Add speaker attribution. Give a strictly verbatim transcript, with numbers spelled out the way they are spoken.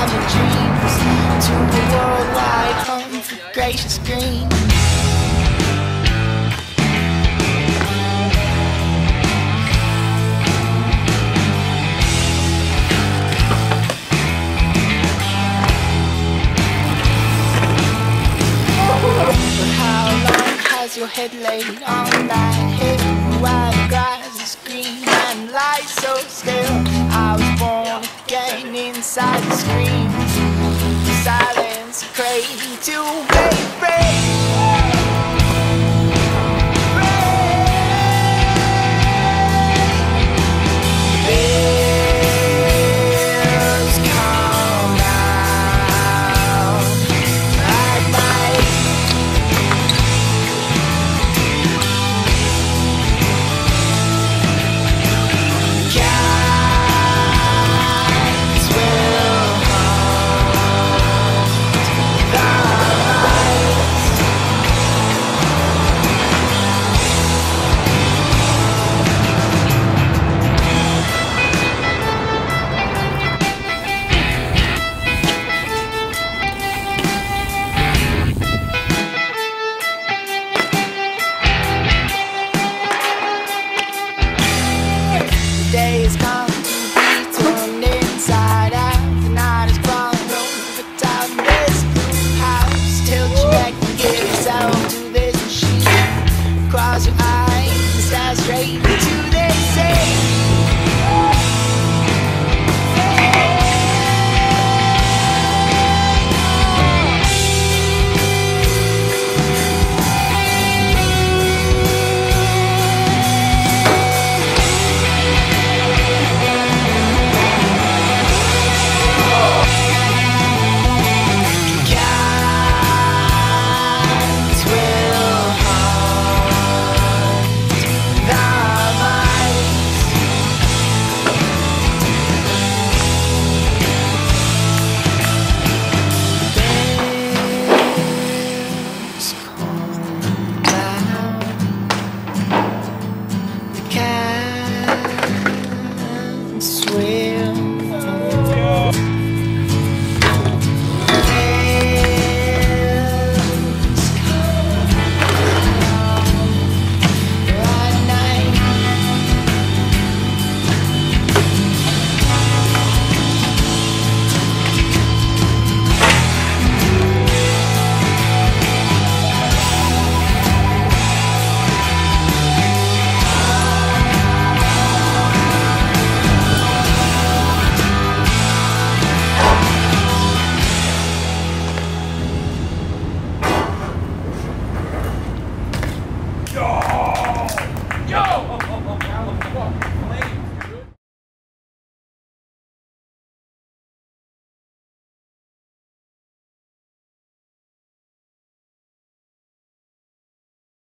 Speaker 1: having dreams, to a worldwide home for gracious green. But how long has your head laid on that hill where the grass is green and lies so still? I was born again inside the screen, silence praying to wake.